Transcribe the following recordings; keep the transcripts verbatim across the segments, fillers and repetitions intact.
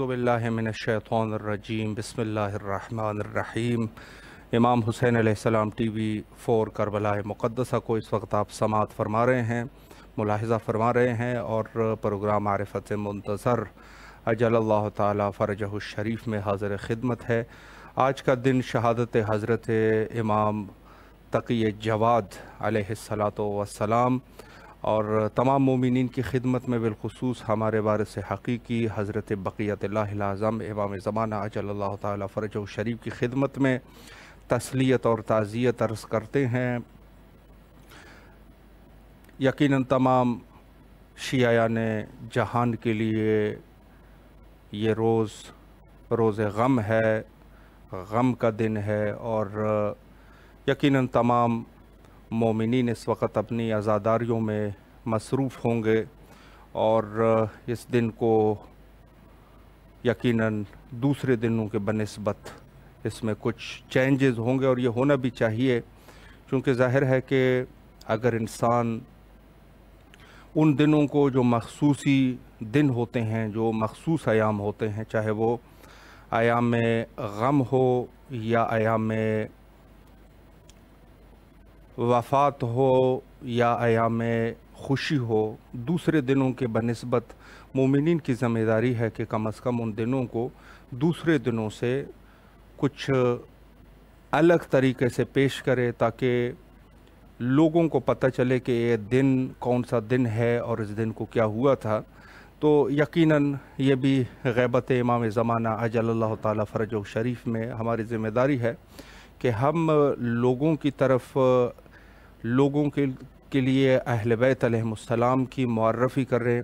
अऊज़ु बिल्लाहि मिनश्शैतानिर्रजीम बिस्मिल्लाहिर्रहमानिर्रहीम। Imam Hussain अलैहिस्सलाम टी वी फोर करबला मुक़द्दसा को इस वक्त आप समाअत फरमा रहे हैं, मुलाहिज़ा फरमा रहे हैं और प्रोग्राम मारिफ़त मुंतज़र अजलल्लाहु ताला फ़रजहु शरीफ में हाज़िर खिदमत है। आज का दिन शहादत हज़रत इमाम तक़ी जवाद अलैहिस्सलातु वस्सलाम और तमाम मोमिनीन की खिदमत में बिलखुसूस हमारे वारिस हक़ीक़ी हज़रत बक़ियतुल्लाहिल आज़म इमाम ज़माना अजलल्लाहु ताला फ़रजहु शरीफ की खिदमत में तस्लियत और ताज़ियत अर्ज़ करते हैं। यकीनन तमाम शियायान जहान के लिए ये रोज़ रोज़ गम है, गम का दिन है और यकीनन तमाम मोमिनीन इस वक़्त अपनी आज़ादारियों में मसरूफ़ होंगे और इस दिन को यकीनन दूसरे दिनों के बनिस्बत इसमें कुछ चेंजेस होंगे और ये होना भी चाहिए, क्योंकि ज़ाहिर है कि अगर इंसान उन दिनों को जो मख़सूसी दिन होते हैं, जो मख़सूस अयाम होते हैं, चाहे वो अयाम गम हो या अयाम वफ़ात हो या अयाम खुशी हो, दूसरे दिनों के बनिस्बत मोमिनीन की ज़िम्मेदारी है कि कम अज़ कम उन दिनों को दूसरे दिनों से कुछ अलग तरीके से पेश करे, ताकि लोगों को पता चले कि ये दिन कौन सा दिन है और इस दिन को क्या हुआ था। तो यकीनन ये भी ग़ैबत इमाम ज़माना अजलल्लाहु ताला फ़रजहु शरीफ में हमारी ज़िम्मेदारी है कि हम लोगों की तरफ लोगों के के लिए अहले बैत अलैहिमुस्सलाम की मुअर्रफ़ी करें,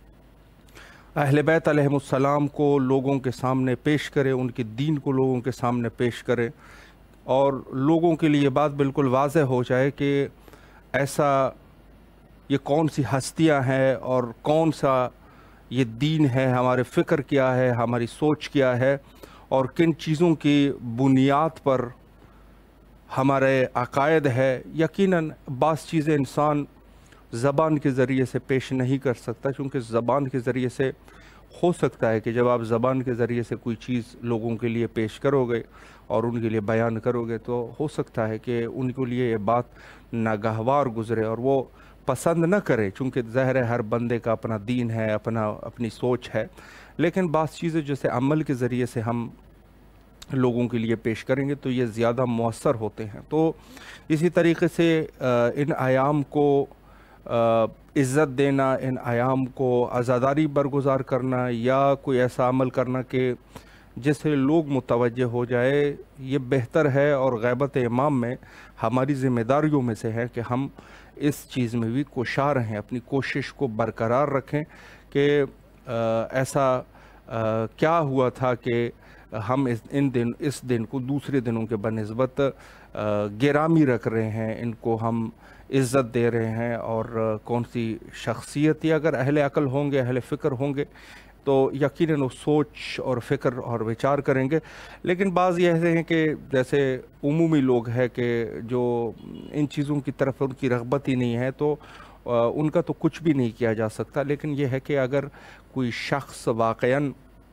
अहले बैत अलैहिमुस्सलाम को लोगों के सामने पेश करें, उनके दीन को लोगों के सामने पेश करें और लोगों के लिए बात बिल्कुल वाज़ेह हो जाए कि ऐसा ये कौन सी हस्तियां हैं और कौन सा ये दीन है, हमारे फ़िक्र क्या है, हमारी सोच क्या है और किन चीज़ों की बुनियाद पर हमारे अक़ायद है। यकीनन बाज़ चीज़ें इंसान ज़बान के ज़रिए से पेश नहीं कर सकता, क्योंकि ज़बान के ज़रिए से हो सकता है कि जब आप ज़बान के ज़रिए से कोई चीज़ लोगों के लिए पेश करोगे और उनके लिए बयान करोगे तो हो सकता है कि उनके लिए ये बात नागवार गुज़रे और वो पसंद न करें, चूँकि ज़ाहिर है हर बंदे का अपना दीन है, अपना अपनी सोच है। लेकिन बाज़ चीज़ें जैसे अमल के ज़रिए से हम लोगों के लिए पेश करेंगे तो ये ज़्यादा मौसर होते हैं। तो इसी तरीके से इन आयाम को इज़्ज़त देना, इन आयाम को आज़ादारी बरगुज़ार करना या कोई ऐसा अमल करना कि जिससे लोग मुतवज्जे हो जाए, ये बेहतर है और ग़ैबत इमाम में हमारी ज़िम्मेदारियों में से है कि हम इस चीज़ में भी कोशा रहें, अपनी कोशिश को बरकरार रखें कि ऐसा आ, क्या हुआ था कि हम इस इन दिन इस दिन को दूसरे दिनों के बनिस्बत गिरामी रख रहे हैं, इनको हम इज़्ज़त दे रहे हैं और कौन सी शख्सियत या अगर अहले अक़ल होंगे, अहले फ़िक्र होंगे तो यकीनन वो सोच और फ़िक्र और विचार करेंगे। लेकिन बाज़ ये ऐसे हैं कि जैसे उमूमी लोग हैं कि जो इन चीज़ों की तरफ उनकी रग़बत ही नहीं है, तो उनका तो कुछ भी नहीं किया जा सकता। लेकिन यह है कि अगर कोई शख्स वाक़यन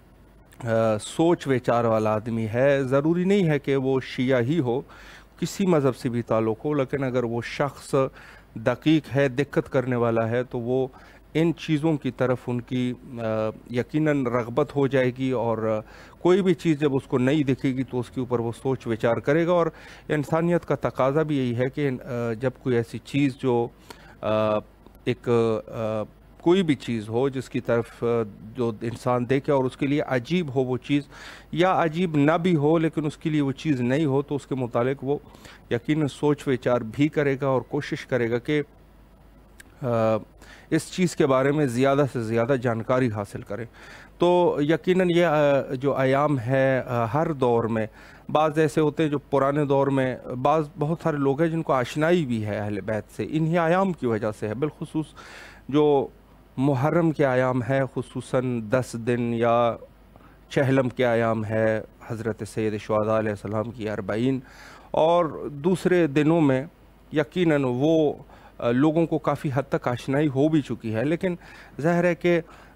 सोच विचार वाला आदमी है, ज़रूरी नहीं है कि वो शिया ही हो, किसी मज़हब से भी ताल्लुक़ हो, लेकिन अगर वो शख्स दक़ीक़ है, दिक्कत करने वाला है, तो वो इन चीज़ों की तरफ उनकी यकीनन रग़बत हो जाएगी और कोई भी चीज़ जब उसको नहीं दिखेगी तो उसके ऊपर वो सोच विचार करेगा। और इंसानियत का तकाज़ा भी यही है कि जब कोई ऐसी चीज़ जो एक कोई भी चीज़ हो जिसकी तरफ जो इंसान देखे और उसके लिए अजीब हो वो चीज़, या अजीब ना भी हो लेकिन उसके लिए वो चीज़ नहीं हो, तो उसके मुतालिक वो यकीनन सोच विचार भी करेगा और कोशिश करेगा कि इस चीज़ के बारे में ज़्यादा से ज़्यादा जानकारी हासिल करें। तो यकीनन ये जो अयाम है हर दौर में, बाज़ ऐसे होते हैं जो पुराने दौर में बाज़ बहुत सारे लोग हैं जिनको आशनाई भी है अहले बैत से, इन्हीं अयाम की वजह से है। बिलखुसूस जो मुहर्रम के आयाम है, खुसूसन दस दिन, या चहलम के आयाम है हज़रत सैयद शुहदा अलैहिस्सलाम की अरबईन, और दूसरे दिनों में यकीनन वो लोगों को काफ़ी हद तक आशनाई हो भी चुकी है। लेकिन ज़ाहिर है कि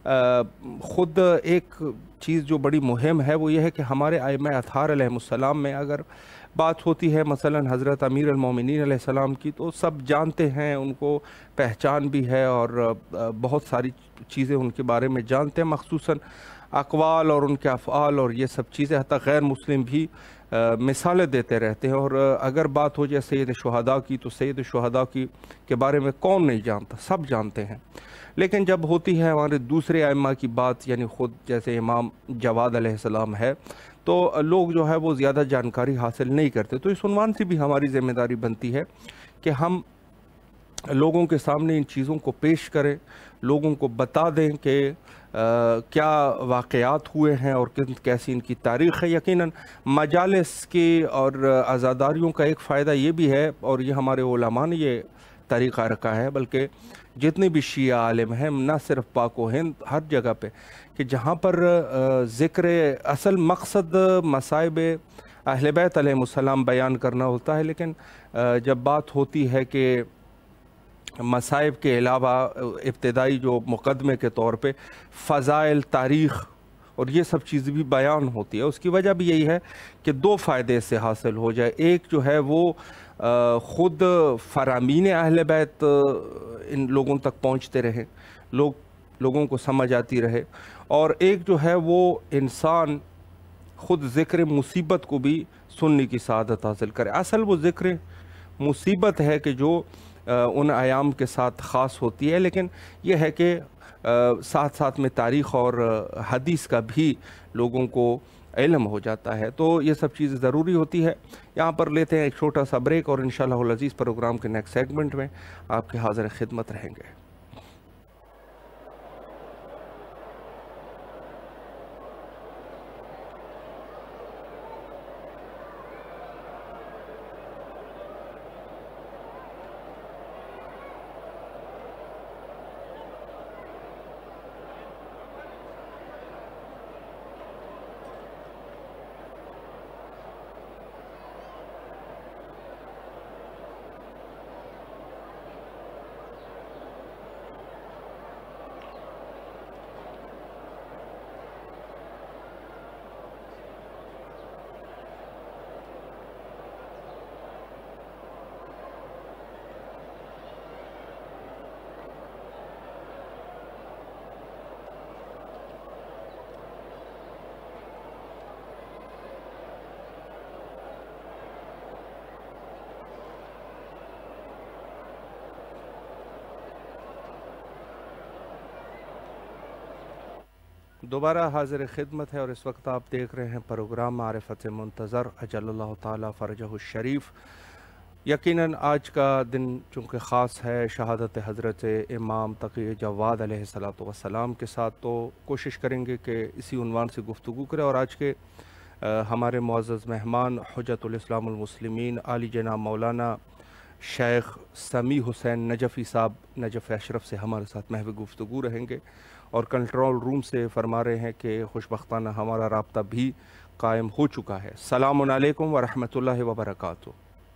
خود ایک چیز جو بڑی مہم ہے وہ یہ ہے کہ ہمارے ائمہ اطہار علیہ السلام میں اگر بات ہوتی ہے مثلا حضرت امیر المومنین علیہ السلام کی، تو سب جانتے ہیں، ان کو پہچان بھی ہے اور بہت ساری چیزیں ان کے بارے میں جانتے ہیں، مخصوصاً اقوال اور ان کے افعال اور یہ سب چیزیں حتیٰ غیر مسلم بھی مثالیں دیتے رہتے ہیں۔ اور اگر بات ہو جائے سید شہداء کی، تو سید شہداء کی کے بارے میں کون نہیں جانتا، سب جانتے ہیں۔ لیکن جب ہوتی ہے ہمارے دوسرے ائمہ کی بات، یعنی خود جیسے امام جواد علیہ السلام ہے، تو لوگ جو ہے وہ زیادہ جانکاری حاصل نہیں کرتے۔ تو اس عنوان سے بھی ہماری ذمہ داری بنتی ہے کہ ہم لوگوں کے سامنے ان چیزوں کو پیش کریں، لوگوں کو بتا دیں کہ کیا واقعات ہوئے ہیں اور کیسی ان کی تاریخ ہے۔ یقیناً مجالس کی اور عزاداریوں کا ایک فائدہ یہ بھی ہے، اور یہ ہمارے علماء نے یہ طریقہ رکھا ہے، بلکہ جتنے بھی شیعہ عالم ہیں، نہ صرف پاک و ہند، ہر جگہ پہ، کہ جہاں پر ذکر اصل مقصد مصائب اہل بیت علیہ السلام بیان کرنا ہوتا ہے، لیکن جب بات ہوتی ہے کہ مصائب کے علاوہ ابتدائی جو مقدمے کے طور پہ فضائل، تاریخ اور یہ سب چیزیں بھی بیان ہوتی ہے، اس کی وجہ بھی یہی ہے کہ دو فائدے سے حاصل ہو جائے۔ ایک جو ہے وہ خود فرامین اہل بیت ان لوگوں تک پہنچتے رہیں، لوگ لوگوں کو سمجھ آتی رہے، اور ایک جو ہے وہ انسان خود ذکر مصیبت کو بھی سننے کی سعادت حاصل کرے۔ اصل وہ ذکر مصیبت ہے کہ جو ان ایام کے ساتھ خاص ہوتی ہے، لیکن یہ ہے کہ ساتھ ساتھ میں تاریخ اور حدیث کا بھی لوگوں کو علم ہو جاتا ہے، تو یہ سب چیزیں ضروری ہوتی ہے۔ یہاں پر لیتے ہیں ایک چھوٹا سا بریک، اور انشاءاللہ العزیز پروگرام کے نیکسٹ سیگمنٹ میں آپ کے حاضر خدمت رہیں گے۔ دوبارہ حاضر خدمت ہے، اور اس وقت آپ دیکھ رہے ہیں پروگرام معرفت منتظر اجل اللہ تعالی فرجہ الشریف۔ یقیناً آج کا دن چونکہ خاص ہے شہادت حضرت امام تقی جواد علیہ السلام کے ساتھ، تو کوشش کریں گے کہ اسی عنوان سے گفتگو کریں۔ اور آج کے ہمارے معزز مہمان حجت الاسلام المسلمین عالی جناب مولانا شیخ سمیع حسین نجفی صاحب نجف اشرف سے ہمارے ساتھ محو گفتگو رہیں گے، اور کنٹرول روم سے فرما رہے ہیں کہ خوشبختانہ ہمارا رابطہ بھی قائم ہو چکا ہے۔ السلام علیکم ورحمۃ اللہ وبرکاتہ۔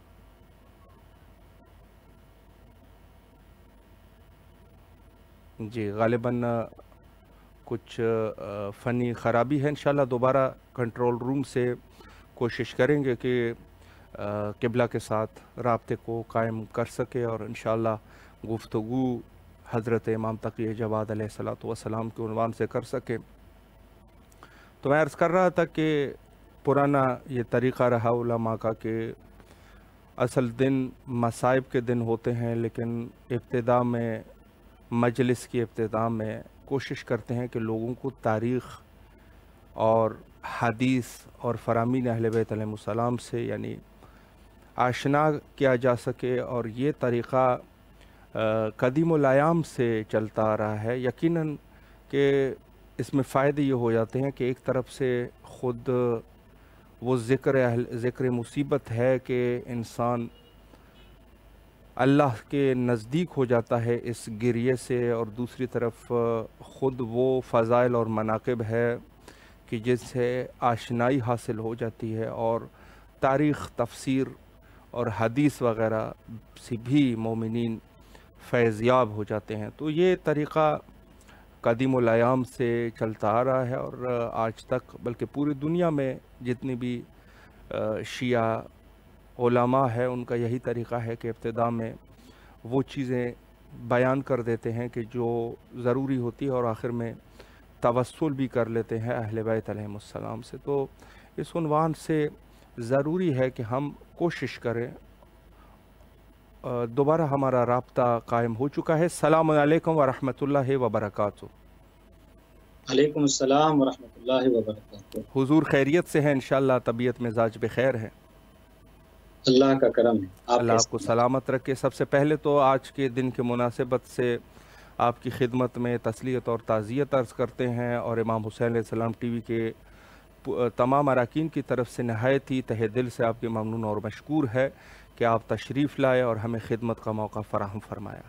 جی غالباً کچھ فنی خرابی ہے، انشاءاللہ دوبارہ کنٹرول روم سے کوشش کریں گے کہ قبلہ کے ساتھ رابطے کو قائم کر سکے، اور انشاءاللہ گفتگو حضرت امام تقی جواد علیہ السلام کے عنوان سے کر سکے۔ تو میں عرض کر رہا تھا کہ پرانا یہ طریقہ رہا علماء کا کہ اصل دن مصائب کے دن ہوتے ہیں، لیکن ابتدا میں مجلس کی ابتدا میں کوشش کرتے ہیں کہ لوگوں کو تاریخ اور حدیث اور فرامین اہل بیت علیہ السلام سے یعنی آشنا کیا جا سکے، اور یہ طریقہ قدیم الایام سے چلتا آ رہا ہے۔ یقیناً کہ اس میں فائدے یہ ہو جاتے ہیں کہ ایک طرف سے خود وہ ذکر اہل ذکر مصیبت ہے کہ انسان اللہ کے نزدیک ہو جاتا ہے اس گریے سے، اور دوسری طرف خود وہ فضائل اور مناقب ہے کہ جس سے آشنائی حاصل ہو جاتی ہے، اور تاریخ، تفسیر اور حدیث وغیرہ سے بھی مومنین فیضیاب ہو جاتے ہیں۔ تو یہ طریقہ قدیم الایام سے چلتا آ رہا ہے، اور آج تک بلکہ پوری دنیا میں جتنی بھی شیعہ علماء ہے ان کا یہی طریقہ ہے کہ ابتدا میں وہ چیزیں بیان کر دیتے ہیں کہ جو ضروری ہوتی ہے، اور آخر میں توسل بھی کر لیتے ہیں اہل بیت علیہم السلام سے۔ تو اس عنوان سے ضروری ہے کہ ہم کوشش کریں۔ دوبارہ ہمارا رابطہ قائم ہو چکا ہے۔ السلام علیکم ورحمۃ اللہ وبرکاتہ۔ علیکم السلام ورحمۃ اللہ وبرکاتہ۔ حضور خیریت سے ہیں انشاءاللہ، طبیعت مزاج بخیر ہے؟ اللہ کا کرم ہے۔ اللہ آپ کو سلامت رکھے۔ سب سے پہلے تو آج کے دن کے مناسبت سے آپ کی خدمت میں تسلیت اور تعزیت عرض کرتے ہیں، اور امام حسین علیہ السلام ٹی وی کے تمام اراکین کی طرف سے نہایت ہی تہہ دل سے آپ کے ممنون اور مشکور ہے کہ آپ تشریف لائے اور ہمیں خدمت کا موقع فراہم فرمایا۔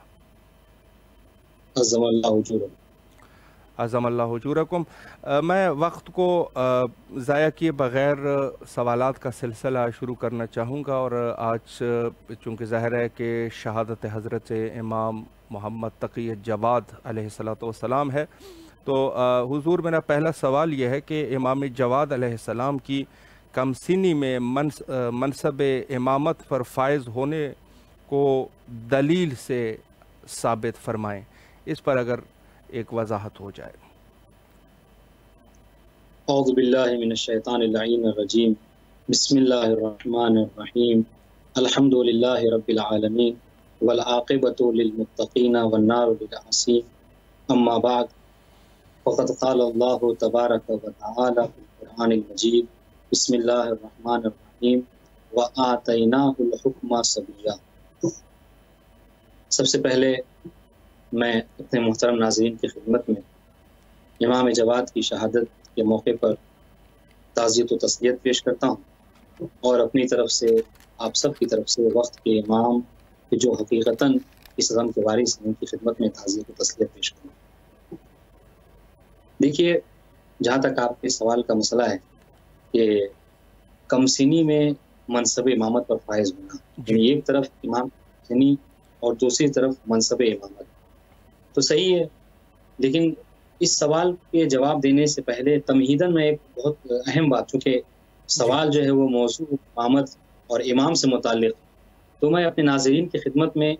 عظم اللہ اجورکم۔ عظم اللہ اجورکم۔ میں وقت کو ضائع کیے بغیر سوالات کا سلسلہ شروع کرنا چاہوں گا، اور آج چونکہ ظاہر ہے کہ شہادت حضرت امام محمد تقی جواد علیہ الصلوۃ والسلام ہے، تو حضور میرا پہلا سوال یہ ہے کہ امام جواد علیہ السلام کی کم سنی میں منصب امامت پر فائز ہونے کو دلیل سے ثابت فرمائیں، اس پر اگر ایک وضاحت ہو جائے۔ اعوذ باللہ من الشیطان اللعین الرجیم، بسم اللہ الرحمن الرحیم، الحمد للہ رب العالمین، والعاقبۃ للمتقین والنار للعاصین، اما بعد، فقد قال اللہ تبارک و تعالی فی القرآن المجید، بسم اللہ الرحمن الرحیم، وآتیناہ الحکم صبیا۔ سب سے پہلے میں اپنے محترم ناظرین کی خدمت میں امام جواد کی شہادت کے موقع پر تعزیت و تسلیت پیش کرتا ہوں، اور اپنی طرف سے آپ سب کی طرف سے وقت کے امام جو حقیقتاً اس غم کے وارث ہیں ان کی خدمت میں تعزیت و تسلیت پیش کروں۔ دیکھیے، جہاں تک آپ کے سوال کا مسئلہ ہے کہ کم سنی میں منصب امامت پر فائز ہونا، یعنی ایک طرف امام سنی اور دوسری طرف منصب امامت، تو صحیح ہے، لیکن اس سوال کے جواب دینے سے پہلے تمہیداً میں ایک بہت اہم بات، چونکہ سوال جو ہے وہ موضوع امامت اور امام سے متعلق، تو میں اپنے ناظرین کی خدمت میں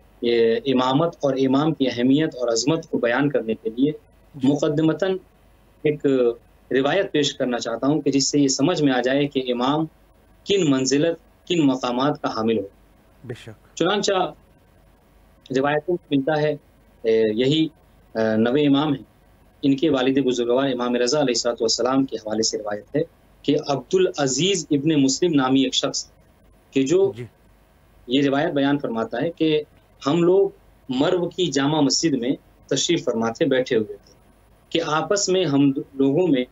امامت اور امام کی اہمیت اور عظمت کو بیان کرنے کے لیے مقدمتاً ایک روایت پیش کرنا چاہتا ہوں کہ جس سے یہ سمجھ میں آ جائے کہ امام کن منزلت کن مقامات کا حامل ہو۔ بے شک۔ چنانچہ روایتوں میں ملتا ہے، یہی نوے امام ہیں، ان کے والد بزرگوار امام رضا علیہ الصلوۃ والسلام کے حوالے سے روایت ہے کہ عبد العزیز ابن مسلم نامی ایک شخص کہ جو جی۔ یہ روایت بیان فرماتا ہے کہ ہم لوگ مرو کی جامع مسجد میں تشریف فرماتے بیٹھے ہوئے تھے کہ آپس میں ہم لوگوں میں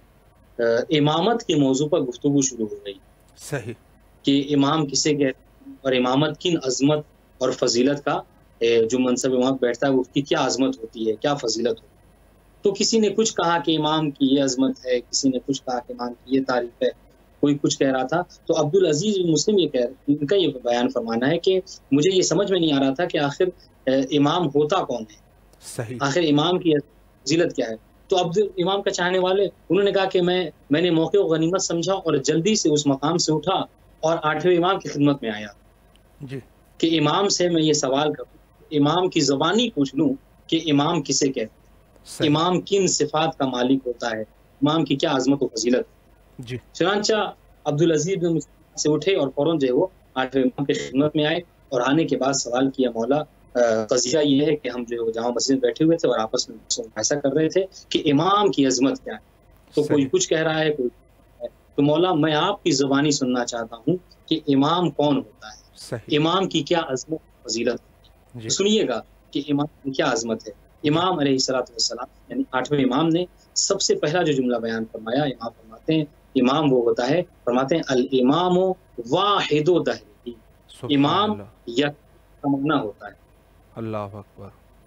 امامت کے موضوع پر گفتگو شروع ہو گئی۔ صحیح۔ کہ امام کسے کہتے ہیں اور امامت کن عظمت اور فضیلت کا، جو منصب امام بیٹھتا ہے اس کی کیا عظمت ہوتی ہے، کیا فضیلت ہوتی ہے۔ تو کسی نے کچھ کہا کہ امام کی یہ عظمت ہے، کسی نے کچھ کہا کہ امام کی یہ تعریف ہے، کوئی کچھ کہہ رہا تھا۔ تو عبد العزیز مسلم یہ کہہ ان کا یہ بیان فرمانا ہے کہ مجھے یہ سمجھ میں نہیں آ رہا تھا کہ آخر امام ہوتا کون ہے، صحیح، آخر امام کی فضیلت کیا ہے۔ تو عبد امام کا چاہنے والے انہوں نے کہا کہ میں میں نے موقع کو غنیمت سمجھا اور جلدی سے اس مقام سے اٹھا اور آٹھویں امام کی خدمت میں آیا جی، کہ امام سے میں یہ سوال کروں، امام کی زبانی پوچھ لوں کہ امام کسے کہتے ہیں، امام کن صفات کا مالک ہوتا ہے، امام کی کیا عظمت و فضیلت ہے۔ جی۔ چنانچہ عبدالعزیز بن مسلم سے اٹھے اور فوراً جو ہے وہ آٹھویں امام کی خدمت میں آئے، اور آنے کے بعد سوال کیا، مولا قضیہ یہ ہے کہ ہم جو ہے جامع مسجد بیٹھے ہوئے تھے اور آپس میں ایسا کر رہے تھے کہ امام کی عظمت کیا ہے، تو کوئی کچھ کہہ رہا ہے، کوئی ہے، تو مولا میں آپ کی زبانی سننا چاہتا ہوں کہ امام کون ہوتا ہے، امام کی کیا عظمت فضیلت ہے۔ سنیے گا کہ امام کی کیا عظمت ہے۔ امام علیہ الصلوۃ والسلام یعنی آٹھویں امام نے سب سے پہلا جو جملہ بیان فرمایا، امام فرماتے ہیں امام وہ ہوتا ہے، فرماتے ہیں الامام واحد دہرہ، امام یک زمانہ ہوتا ہے۔ اللہ اکبر۔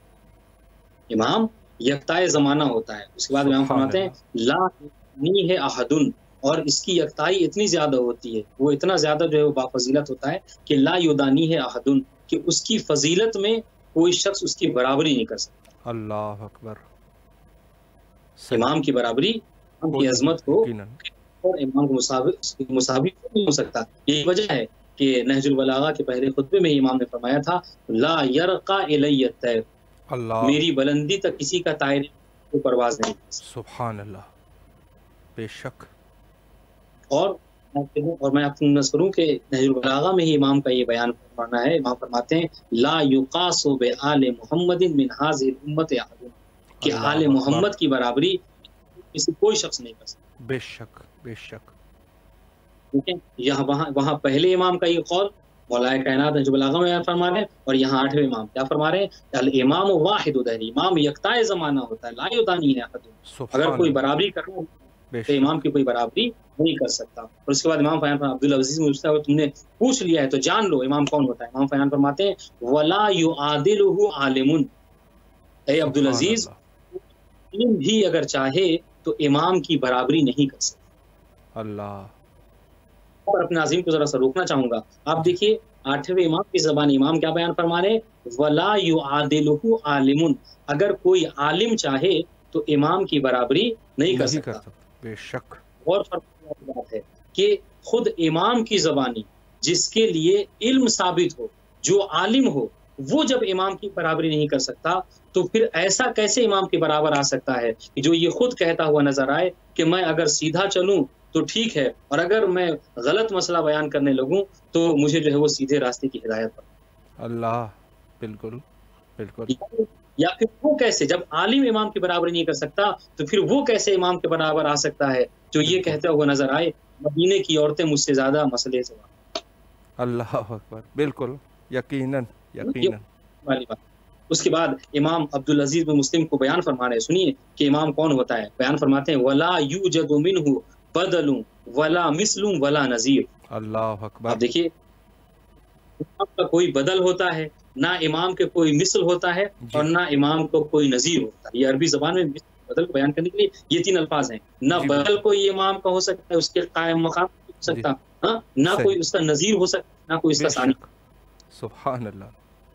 امام یکتائے زمانہ ہوتا ہے۔ اس کے بعد امام فرماتے ہیں لا یعنی ہے احدن، اور اس کی یکتائی اتنی زیادہ ہوتی ہے، وہ اتنا زیادہ جو ہے وہ بافضیلت ہوتا ہے کہ لا یدانی ہے احدن، کہ اس کی فضیلت میں کوئی شخص اس کی برابری نہیں کر سکتا۔ اللہ اکبر۔ امام کی برابری، امام کی عظمت ہو اور امام کو مساوی مساوی نہیں ہو سکتا. یہی وجہ ہے کہ نہج البلاغہ کے پہلے خطبے میں امام نے فرمایا تھا لا یرقا الی الطیر، میری بلندی تک کسی کا طائر کو پرواز نہیں. سبحان اللہ، بے شک. اور اور میں آپ کو نظر کروں کہ نہج البلاغہ میں ہی امام کا یہ بیان فرمانا ہے. امام فرماتے ہیں لا یقاس بآل محمد من هذه الامه احد، کہ آل محمد کی برابری کسی کوئی شخص نہیں کر سکتا. بے شک بے شک. یہاں وہاں وہاں پہلے امام کا یہ قول مولا کائنات نہج البلاغہ میں فرما رہے ہیں، اور یہاں آٹھویں امام کیا فرما رہے ہیں؟ الامام واحد دہری، امام یکتا زمانہ ہوتا ہے، لا یدانی احد. اگر کوئی برابری کرنا تو امام کی کوئی برابری نہیں کر سکتا. اور اس کے بعد امام فیان فرماتے ہیں عبدالعزیز مجھ سے تم نے پوچھ لیا ہے تو جان لو امام کون ہوتا ہے. امام فیان فرماتے ہیں ولا یعادلہ عالم، اے عبدالعزیز علم بھی اگر چاہے تو امام کی برابری نہیں کر سکتا. اللہ. اور اپنے عظیم کو ذرا سا روکنا چاہوں گا. آپ دیکھیے آٹھویں امام کی زبان امام کیا بیان فرما رہے ہیں؟ ولا یعادلہ عالم، اگر کوئی عالم چاہے تو امام کی برابری نہیں کر سکتا. بے شک. اور فرق بات ہے کہ خود امام کی زبانی جس کے لیے علم ثابت ہو، جو عالم ہو، وہ جب امام کی برابری نہیں کر سکتا تو پھر ایسا کیسے امام کے برابر آ سکتا ہے کہ جو یہ خود کہتا ہوا نظر آئے کہ میں اگر سیدھا چلوں تو ٹھیک ہے، اور اگر میں غلط مسئلہ بیان کرنے لگوں تو مجھے جو ہے وہ سیدھے راستے کی ہدایت پر. اللہ. بالکل بالکل. یا پھر وہ کیسے، جب عالم امام کی برابری نہیں کر سکتا تو پھر وہ کیسے امام کے برابر آ سکتا ہے جو یہ کہتا ہوا نظر آئے مدینے کی عورتیں مجھ سے زیادہ مسئلے سے. اللہ اکبر. بالکل، یقیناً یقیناً. والی بات. اس کے بعد امام عبدالعزیز بن مسلم کو بیان فرما رہے ہیں. سنیے کہ امام کون ہوتا ہے. بیان فرماتے ہیں ولا یوجد منہ بدل ولا مثل ولا نظیر. اللہ اکبر. آپ دیکھیے امام کا کوئی بدل ہوتا ہے، نہ امام کے کوئی مثل ہوتا ہے جی. اور نہ امام کو کوئی نظیر ہوتا ہے. یہ عربی زبان میں بدل کو بیان کرنے کے لیے یہ تین الفاظ ہیں. نہ جی بدل کوئی امام کا ہو سکتا ہے، اس کے قائم مقام ہو سکتا، ہاں، نہ صحیح. کوئی اس کا نظیر ہو سکتا، نہ کوئی اس کا ثانی. سبحان اللہ.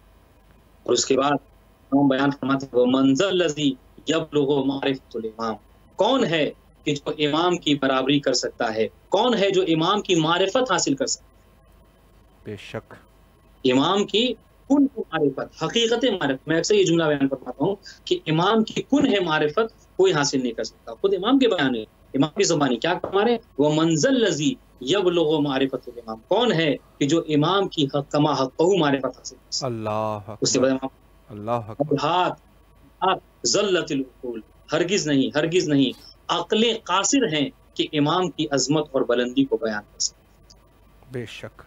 اور اس کے بعد امام بیان فرماتے ہیں وہ منزل الذی یبلغ معرفۃ الامام، کون ہے کہ جو امام کی برابری کر سکتا ہے، کون ہے جو امام کی معرفت حاصل کر سکتا ہے. بے شک. امام کی کن معرفت، حقیقت معرفت. میں اکثر یہ جملہ بیان فرماتا ہوں کہ امام کی کن ہے معرفت کوئی حاصل نہیں کر سکتا. خود امام کے بیان ہے، امام کی زبانی کیا ہمارے وہ منزل الذی یبلغ معرفۃ الامام، کون ہے کہ جو امام کی حق کما حقہ معرفت حاصل کر سکتا. اللہ اس کے بعد امام اللہ اکبر. ہاتھ ذلت العقول، ہرگز نہیں ہرگز نہیں عقلیں قاصر ہیں کہ امام کی عظمت اور بلندی کو بیان کر سکیں. بے شک.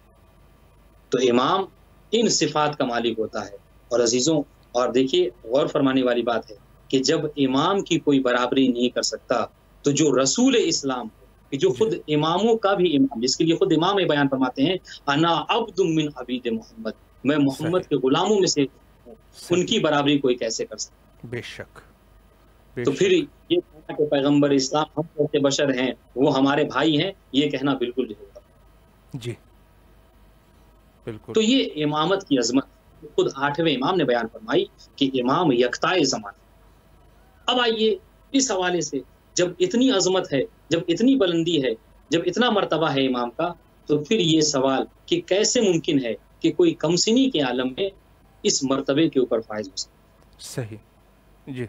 تو امام ان صفات کا مالک ہوتا ہے. اور عزیزوں، اور دیکھیے غور فرمانے والی بات ہے کہ جب امام کی کوئی برابری نہیں کر سکتا تو جو رسول اسلام کہ جو خود اماموں کا بھی امام، جس کے لیے خود امام بیان فرماتے ہیں انا عبد من عبید محمد، میں محمد کے غلاموں میں سے ہوں، ان کی برابری کوئی کیسے کر سکتا. بے شک. بے تو شک. پھر یہ کہنا کہ پیغمبر اسلام ہم جیسے بشر ہیں، وہ ہمارے بھائی ہیں، یہ کہنا بالکل نہیں ہوگا. جی بالکل. تو یہ امامت کی عظمت خود آٹھویں امام نے بیان فرمائی کہ امام یکتائے زمانہ. اب آئیے اس حوالے سے جب اتنی عظمت ہے، جب اتنی بلندی ہے، جب اتنا مرتبہ ہے امام کا، تو پھر یہ سوال کہ کیسے ممکن ہے کہ کوئی کمسنی کے عالم میں اس مرتبے کے اوپر فائز ہو سکے. صحیح. جی.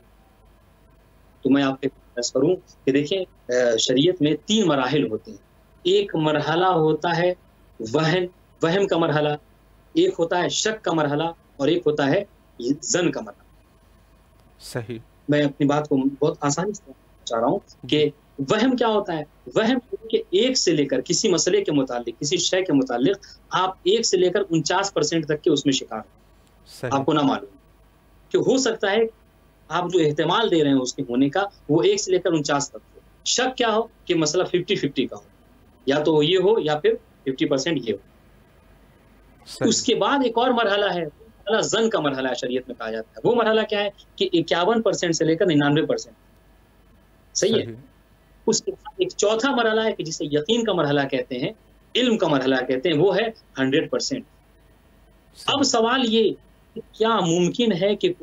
تو میں آپ کے عرض کروں کہ دیکھیں شریعت میں تین مراحل ہوتے ہیں. ایک مرحلہ ہوتا ہے وہم وہم کا مرحلہ، ایک ہوتا ہے شک کا مرحلہ، اور ایک ہوتا ہے ظن کا مرحلہ. صحیح. میں اپنی بات کو بہت آسانی سے چاہ رہا ہوں کہ وہم کیا ہوتا ہے. وہم کہ ایک سے لے کر کسی مسئلے کے متعلق، کسی شے کے متعلق آپ ایک سے لے کر انچاس پرسینٹ تک کے اس میں شکار ہیں، آپ کو نہ معلوم کہ ہو سکتا ہے آپ جو احتمال دے رہے ہیں اس کے ہونے کا وہ ایک سے لے کر انچاس تک ہو. شک کیا ہو کہ مسئلہ ففٹی ففٹی کا ہو، یا تو یہ ہو یا پھر ففٹی پرسینٹ یہ ہو. اس کے بعد ایک اور مرحلہ ہے، مرحلہ ظن کا مرحلہ ہے، شریعت میں کہا جاتا ہے. وہ مرحلہ کیا ہے کہ اکیاون پرسینٹ سے لے کر ننانوے پرسینٹ. صحیح ہے. اس کے بعد ایک چوتھا مرحلہ ہے کہ جسے یقین کا مرحلہ کہتے ہیں، علم کا مرحلہ کہتے ہیں، وہ ہے ہنڈریڈ پرسینٹ. اب سوال یہ کہ کیا ممکن ہے کہ کوئی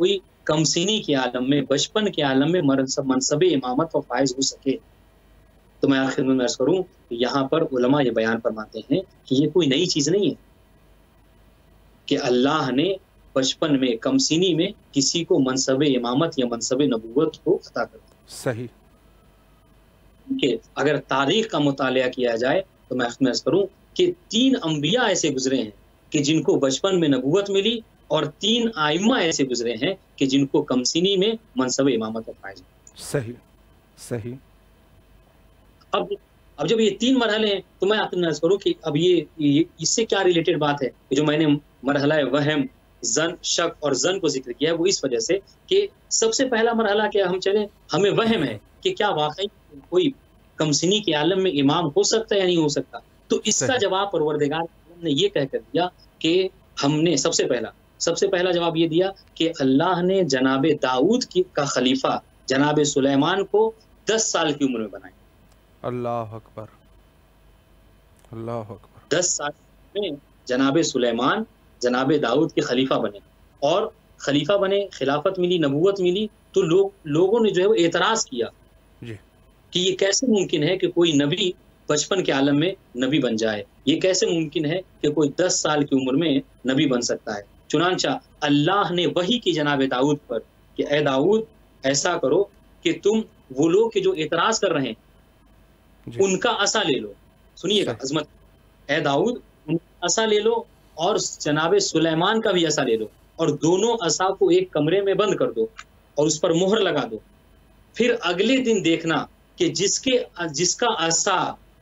कमसिनी के आलम में, बचपन के आलम में मनसब इमामत पर फायज हो सके। तो मैं आखिर में अर्ज करूं, यहाँ पर उलमा ये बयान फरमाते हैं कि ये कोई नई चीज नहीं है कि अल्लाह ने बचपन में, कमसिनी में किसी को मनसब इमामत या मनसब नबूवत को अता कर दिया। सही। कि अगर तारीख का मुतालिया किया जाए तो मैं अर्ज करूं कि तीन अंबिया ऐसे गुजरे हैं कि जिनको बचपन में नबूवत मिली, और तीन आइम्मा ऐसे गुजरे हैं कि जिनको कमसिनी में मनसब इमामत पर फायज। सही सही। अब अब जब ये तीन मरहले हैं तो मैं आपको अर्ज करूं कि अब ये, ये इससे क्या रिलेटेड बात है कि जो मैंने मरहला वहम, जन, शक और जन को जिक्र किया है, वो इस वजह से कि सबसे पहला मरहला क्या हम चले, हमें वहम है कि क्या वाकई कोई कमसिनी के आलम में इमाम हो सकता है या नहीं हो सकता। तो इसका जवाब परवरदिगार ने ये कह कर दिया कि हमने सबसे पहला सबसे पहला जवाब ये दिया कि अल्लाह ने जनाब दाऊद की का खलीफा जनाब सुलेमान को दस साल की उम्र में बनाया। अल्लाह अकबर, अल्लाह अकबर। दस साल में जनाब सुलेमान जनाब दाऊद के खलीफा बने, और खलीफा बने, खिलाफत मिली, नबूवत मिली, तो लोग लोगों ने जो है वो एतराज किया जी। कि ये कैसे मुमकिन है कि कोई नबी बचपन के आलम में नबी बन जाए, ये कैसे मुमकिन है कि कोई दस साल की उम्र में नबी बन सकता है। चुनांचा अल्लाह ने वही की जनाब दाऊद पर कि ए दाऊद, ऐसा करो कि तुम वो लोग के जो एतराज कर रहे हैं उनका असा ले लो। सुनिएगा अजमत, ए दाऊद उनका असा ले लो और जनाब सुलेमान का भी असा ले लो, और दोनों असा को एक कमरे में बंद कर दो और उस पर मोहर लगा दो। फिर अगले दिन देखना कि जिसके जिसका असा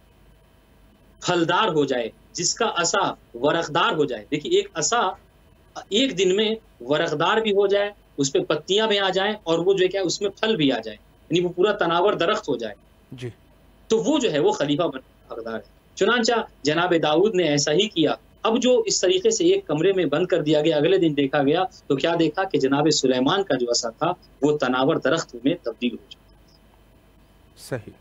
फलदार हो जाए, जिसका असा वरखदार हो जाए। देखिए, एक असा एक दिन में वरखदार भी हो जाए, उस पे पत्तियां भी आ जाएं, और वो जो है क्या उसमें फल भी आ जाए, यानी वो पूरा तनावर दरख्त हो जाए जी। तो वो जो है वो खलीफा बनने हकदार है। चुनांचा जनाब दाऊद ने ऐसा ही किया। अब जो इस तरीके से एक कमरे में बंद कर दिया गया, अगले दिन देखा गया तो क्या देखा कि जनाब सुलेमान का जो असा था वो तनावर दरख्त में तब्दील हो चुका। सही।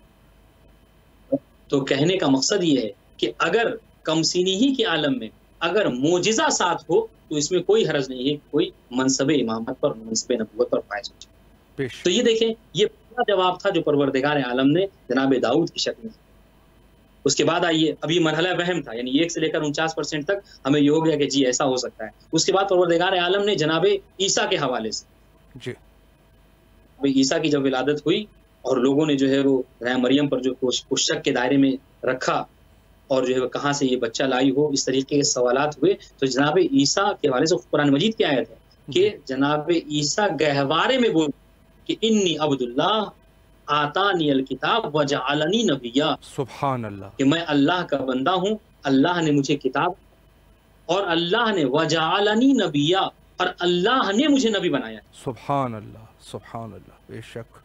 तो कहने का मकसद ये है कि अगर कमसिनी ही के आलम में अगर मोजिजा साथ हो तो इसमें कोई हरज नहीं है, कोई मनसब इमामत पर, मनसब नबूवत पर फायज हो जाए। तो ये देखें, ये पूरा जवाब था जो परवरदिगार आलम ने जनाब दाऊद की शक्ल में। उसके बाद आइए, अभी मरहला वहम था, यानी एक से लेकर उनचास परसेंट तक हमें ये हो गया कि जी ऐसा हो सकता है। उसके बाद परवरदिगार आलम ने जनाब ईसा के हवाले से जी, भाई ईसा की जब विलादत हुई और लोगों ने जो है वो मरियम पर जो कुछ शक के दायरे में रखा और जो है कहाँ से ये बच्चा लाई हो, इस तरीके के सवालात हुए, तो जनाब ईसा के हवाले से कुरान मजीद की आयत है कि जनाब ईसा गहवारे में बोल कि इन्नी अब्दुल्लाह आतानी अल किताब वजअलनी नबिया। सुभान अल्लाह, कि मैं अल्लाह का बंदा हूँ, अल्लाह ने मुझे किताब और अल्लाह ने वजअलनी नबिया, और अल्लाह ने मुझे नबी बनाया। सुभान अल्लाह, सुभान अल्लाह। बेशक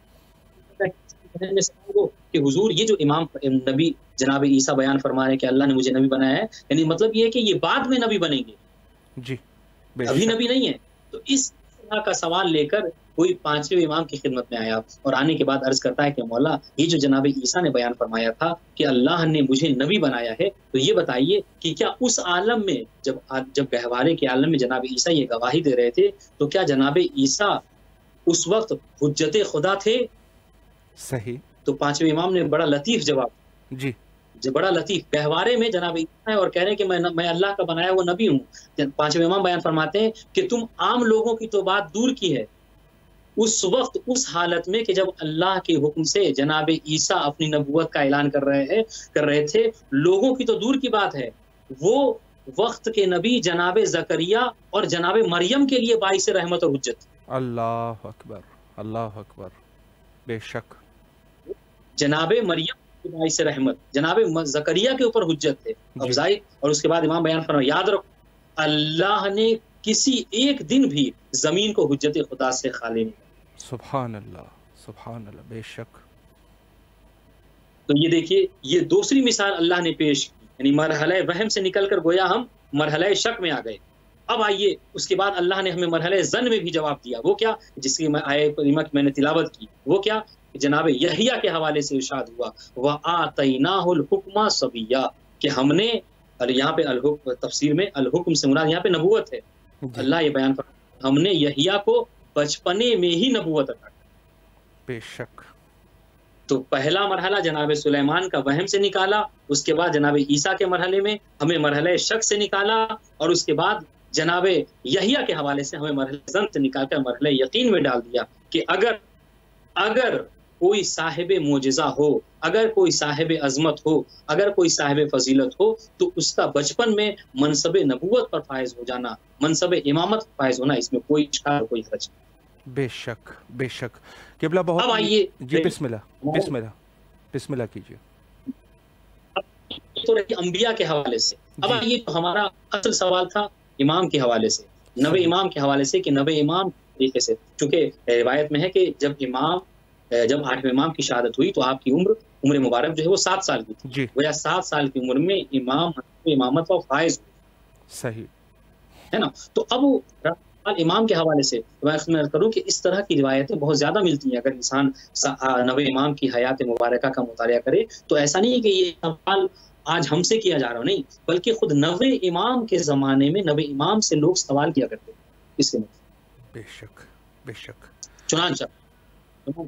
कि हुजूर ये जो इमाम नबी जनाब ईसा बयान फरमा रहे हैं कि अल्लाह ने मुझे नबी बनाया है, यानी मतलब ये है कि ये बाद में नबी बनेंगे जी, अभी नबी नहीं है। तो इस तरह का सवाल लेकर कोई पांचवें इमाम की खिदमत में आया और आने के बाद अर्ज करता है कि मौला, ये जो जनाब ईसा ने बयान फरमाया था कि अल्लाह ने मुझे नबी बनाया है, तो ये बताइए कि क्या उस आलम में जब जब गहवारे के आलम में जनाब ईसा ये गवाही दे रहे थे, तो क्या जनाब ईसा उस वक्त हुज्जत खुदा थे? सही। तो पांचवें इमाम ने बड़ा लतीफ जवाब जी, जो बड़ा लतीफ, गहवारे में जनाब ईसा है और कह रहे हैं कि मैं मैं अल्लाह का बनाया हुआ नबी हूँ। पांचवें इमाम बयान फरमाते हैं कि तुम आम लोगों की तो बात दूर की है, उस वक्त उस हालत में कि जब अल्लाह के हुक्म से जनाब ईसा अपनी नबूवत का ऐलान कर रहे हैं कर रहे थे, लोगों की तो दूर की बात है, वो वक्त के नबी जनाब जकरिया और जनाब मरियम के लिए बाइस रहमत और हुज्जत। अल्लाह अकबर, अल्लाह अकबर। बेशक जनाब मरियम के बाइस रहमत, जनाब जकरिया के ऊपर हुज्जत थे अफजाई। और उसके बाद इमाम बयान फरमा, याद रखो अल्लाह ने किसी एक दिन भी जमीन को हुज्जत खुदा से खाली नहीं। सुभान अल्लाह, सुभान अल्लाह। बेशक। तो ये देखिए, ये दूसरी मिसाल अल्लाह ने पेश की, यानी मरहले वहम से निकलकर गोया हम मरहले शक में आ गए। अब आइए, उसके बाद अल्लाह ने हमें मरहले जन में भी जवाब दिया। वो क्या, जिसकी आयत मैंने तिलावत की, वो क्या, जनाब यहिया के हवाले से इरशाद हुआ, व आतैनाहुल हुक्मा सबिया, कि हमने, और यहाँ पे अल तफसीर में अल हुक्म से मुराद यहाँ पे नबूवत है। अल्लाह ये बयान कर, हमने यहिया को बचपने में ही नबूवत अता कर। बेशक। तो पहला मरहला जनाब सुलेमान का वहम से निकाला, उसके बाद जनाब ईसा के मरहले में हमें मरहले शक से निकाला, और उसके बाद जनाब यहिया के हवाले से हमें मरहले ज़न से निकाल कर मरहले यकीन में डाल दिया कि अगर अगर कोई साहिब मोजिज़ा हो, अगर कोई साहिब अजमत हो, अगर कोई साहिब फजीलत हो, तो उसका बचपन में मनसब नबूवत पर फायज हो जाना, मनसब इमामत पर फायज होना, इसमें कोई इश्काल कोई हरज नहीं। बेशक बेशक। किबला बहुत अब आइए जी, बिस्मिल्लाह बिस्मिल्लाह बिस्मिल्लाह कीजिए। तो रही अंबिया के हवाले से। अब आइए तो हमारा असल सवाल था इमाम के हवाले से, नबे इमाम के हवाले से, कि नबे इमाम तरीके से, चूंकि रिवायत में है कि जब इमाम जब आठवें इमाम की शहादत हुई तो आपकी उम्र उम्र मुबारक जो है वो सात साल की थी, वो या सात साल की उम्र में इमाम इमामत का फायज सही है ना। तो अब इमाम के हवाले से मैं करूँ कि इस तरह की रिवायतें बहुत ज़्यादा मिलती हैं। अगर इंसान नबे इमाम की हयात मुबारका का मुतालिया करे तो ऐसा नहीं है कि ये सवाल आज हमसे किया जा रहा हो, नहीं, बल्कि खुद नबे इमाम के ज़माने में नबे इमाम से लोग सवाल किया करते थे इसके मतलब। बेशक बेशक। चुनांचा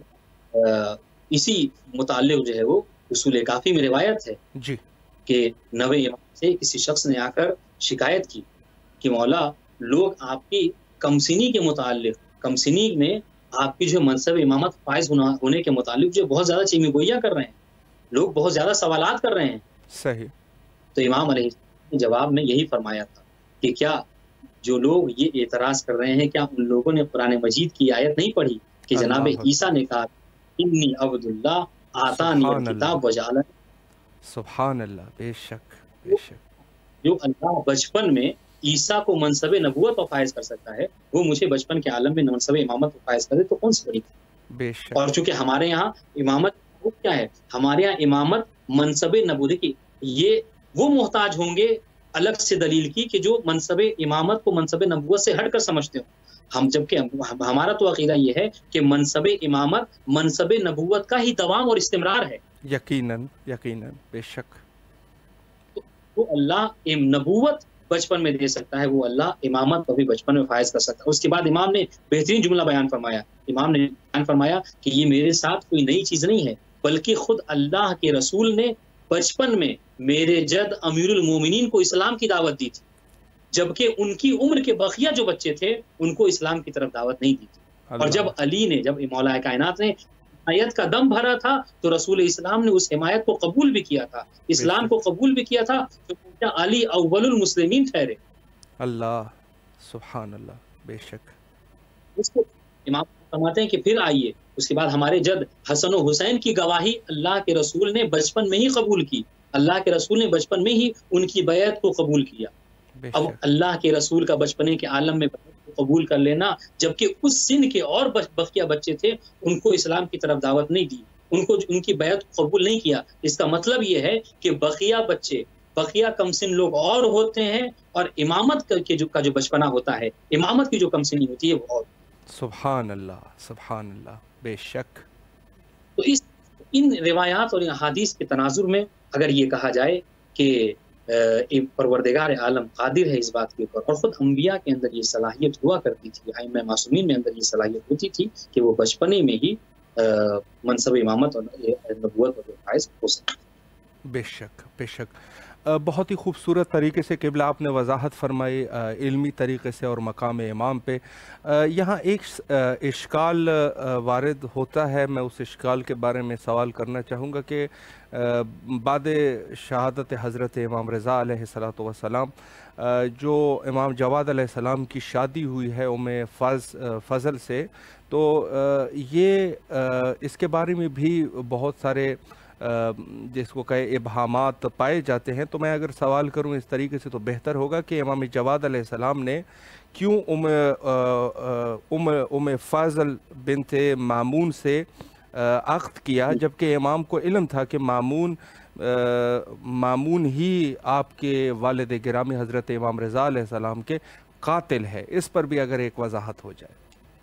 इसी मुताल्लिक़ जो है वो उसूल काफ़ी में रिवायत है जी कि नबे इमाम से किसी शख्स ने आकर शिकायत की कि मौला, लोग आपकी कमसिनी के मुताल्लिक़, कमसिनी में आपकी जो मनसब इमामत फायज होना होने के मुताल्लिक़ जो बहुत ज़्यादा चीमी गोइयाँ कर रहे हैं, लोग बहुत ज़्यादा सवालात कर रहे हैं। सही। तो इमाम अलैहिस्सलाम ने जवाब में यही फरमाया था कि क्या जो लोग ये एतराज़ कर रहे हैं, क्या उन लोगों ने कुरान मजीद की आयत नहीं पढ़ी कि जनाब ईसा ने कहा इन्नी अब्दुल्लाह आतानी किताब वजालन। सुभान अल्लाह। बेशक बेशक। जो अल्लाह बचपन में ईसा को मनसब नबूवत पर फायज कर सकता है, वो मुझे बचपन के आलम में मनसब इमामत पर फायज कर दे, तो कौन सी बड़ी। बेशक। और चूंकि हमारे यहाँ इमामत वो क्या है, हमारे यहाँ इमामत मनसब नबूवत की, ये वो मोहताज होंगे अलग से दलील की कि जो मनसब इमामत को मनसब नबूवत से हट कर समझते हो। हम जबकि हमारा तो अकीदा ये है कि मनसब इमामत मनसब नबूवत का ही दवाम और इस्तिमरार है। यकीनन यकीनन। बेशक। तो वो अल्लाह नबूवत बचपन में दे सकता है, वो अल्लाह इमामत को भी बचपन में फायज कर सकता है। उसके बाद इमाम ने बेहतरीन जुमला बयान फरमाया, इमाम ने बयान फरमाया कि ये मेरे साथ कोई नई चीज़ नहीं है, बल्कि खुद अल्लाह के रसूल ने बचपन में मेरे जद अमीरुल मोमिनीन को इस्लाम की दावत दी थी, जबकि उनकी उम्र के बकिया जो बच्चे थे उनको इस्लाम की तरफ दावत नहीं दी थी। और जब अली ने, जब मौला कायनात ने हिमायत का दम भरा था तो रसूल इस्लाम ने उस हिमायत को कबूल भी किया था, इस्लाम को कबूल भी किया था, तो अली अव्वलुल मुस्लिमीन ठहरे। अल्लाह सुभान अल्लाह। बेशक। उसको इमाम फरमाते हैं कि फिर आइए, उसके बाद हमारे जद हसन और हुसैन की गवाही अल्लाह के रसूल ने बचपन में ही कबूल की, अल्लाह के रसूल ने बचपन में ही उनकी बैत को कबूल किया। अब अल्लाह के रसूल का बचपने के आलम में कबूल कर लेना, जबकि उस सिन के और बकिया बच्चे थे उनको इस्लाम की तरफ दावत नहीं दी, उनको उनकी बैत कबूल नहीं किया। इसका मतलब ये है कि बकिया बच्चे, बकिया कमसिन लोग और होते हैं, और इमामत के जो का जो बचपना होता है, इमामत की जो कमसिनी होती है वो और। सुभान अल्लाह सुभान अल्लाह। बेशक। तो इस इन रिवायात और इन अहादीस के तनाजुर में अगर ये कहा जाए कि परवरदिगार आलम कादिर है इस बात के ऊपर, और ख़ुद अंबिया के अंदर ये सलाहियत हुआ करती थी, आइम्मा मासूमीन में अंदर ये सलाहियत होती थी कि वो बचपने में ही मनसब इमामत और नबूवत और फायज हो सकते। बेशक बेशक। बहुत ही खूबसूरत तरीके से क़िबला आपने वजाहत फरमाई इल्मी तरीके से और मकाम इमाम पे। यहाँ एक इश्काल वारिद होता है, मैं उस इश्काल के बारे में सवाल करना चाहूँगा कि बाद शहादत हज़रत इमाम रज़ा अलैहिस्सलातु वस्सलाम जो इमाम जवाद अलैहिस्सलाम की शादी हुई है उम्मे फज़ फ़ज़ल से, तो ये इसके बारे में भी बहुत सारे जिसको कहे इबहामात पाए जाते हैं। तो मैं अगर सवाल करूं इस तरीके से तो बेहतर होगा कि इमाम जवाद अलैहिस्सलाम ने क्यों उम उम उम फ़ाज़ल बिन्ते मामून से अक़्द किया, जबकि इमाम को इल्म था कि मामून मामून ही आपके वालिद गिरामी हज़रत इमाम रज़ा अलैहिस्सलाम के कातिल है। इस पर भी अगर एक वजाहत हो जाए।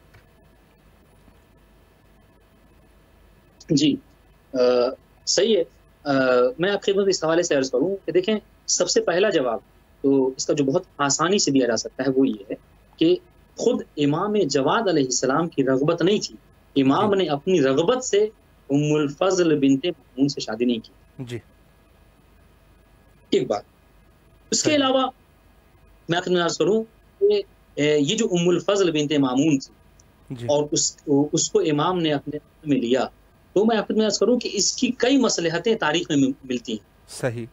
जी आ, सही है। आ, मैं आपके खिदमत इस हवाले से अर्ज़ करूँ कि देखें, सबसे पहला जवाब तो इसका जो बहुत आसानी से दिया जा सकता है वो ये है कि خود امام جواد علیہ السلام کی رغبت نہیں تھی. امام نے اپنی رغبت سے ام الفضل بنت مامون سے شادی نہیں کی. جی ایک بات. اس کے علاوہ میں آپ کو عرض کروں کہ یہ جو ام الفضل بنت مامون تھی اور اس اس کو امام نے اپنے میں لیا، تو میں آپ کو عرض کروں کہ اس کی کئی مصلحتیں تاریخ میں ملتی ہیں. صحیح.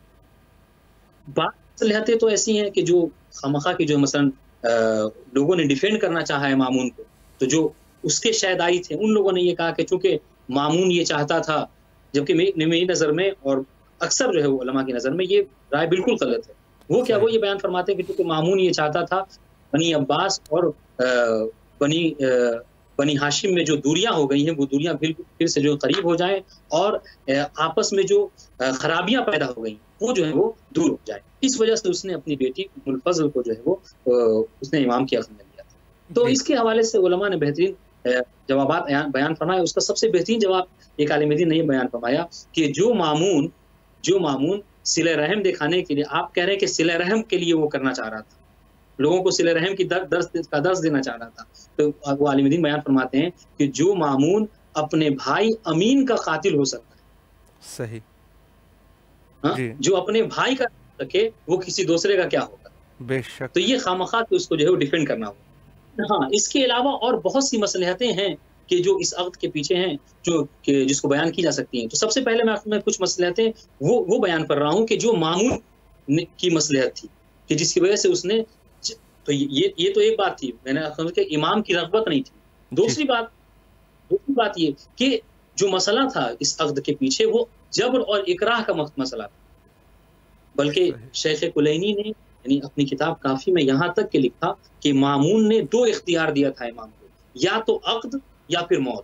بعض مصلحتیں تو ایسی ہیں کہ جو خامخواہ کی جو مثلا لوگوں نے ڈیفینڈ کرنا چاہا ہے مامون کو، تو جو اس کے شہدائی تھے ان لوگوں نے یہ کہا کہ چونکہ مامون یہ چاہتا تھا، جبکہ میری نظر میں اور اکثر جو ہے وہ علماء کی نظر میں یہ رائے بالکل غلط ہے. وہ کیا وہ یہ بیان فرماتے ہیں کہ چونکہ مامون یہ چاہتا تھا بنی عباس اور بنی بنی ہاشم میں جو دوریاں ہو گئی ہیں وہ دوریاں بالکل پھر سے جو قریب ہو جائیں اور آپس میں جو خرابیاں پیدا ہو گئی وہ جو ہے وہ دور ہو جائے. اس وجہ سے اس نے اپنی بیٹی ام الفضل کو جو ہے وہ اس نے امام کی عقد میں لیا تھا. تو اس کے حوالے سے علماء نے بہترین جوابات بیان فرمائے. اس کا سب سے بہترین جواب ایک عالم دین نے یہ بیان فرمایا کہ جو مامون جو مامون صلہ رحم دکھانے کے لیے، آپ کہہ رہے ہیں کہ صلہ رحم کے لیے وہ کرنا چاہ رہا تھا، لوگوں کو صلہ رحم کی درس کا درس دینا چاہ رہا تھا، تو وہ عالم دین بیان فرماتے ہیں کہ جو مامون اپنے بھائی امین کا قاتل ہو سکتا ہے. صحیح. ہاں جی. جو اپنے بھائی کا رکھے وہ کسی دوسرے کا کیا ہوگا. بے شک. تو یہ خامخواہ اس کو جو ہے وہ ڈیفینڈ کرنا ہوگا. ہاں اس کے علاوہ اور بہت سی مصلحتیں ہیں کہ جو اس عقد کے پیچھے ہیں، جو کہ جس کو بیان کی جا سکتی ہیں. تو سب سے پہلے میں میں کچھ مصلحتیں وہ وہ بیان کر رہا ہوں کہ جو مامون کی مصلحت تھی کہ جس کی وجہ سے اس نے، تو یہ یہ تو ایک بات تھی، میں نے سمجھا کہ امام کی رغبت نہیں تھی. دوسری بات دوسری بات یہ کہ جو مسئلہ تھا اس عقد کے پیچھے وہ جبر اور اکراہ کا مسئلہ تھا. بلکہ شیخ کلینی نے یعنی اپنی کتاب کافی میں یہاں تک کہ لکھا کہ مامون نے دو اختیار دیا تھا امام کو، یا تو عقد یا پھر موت.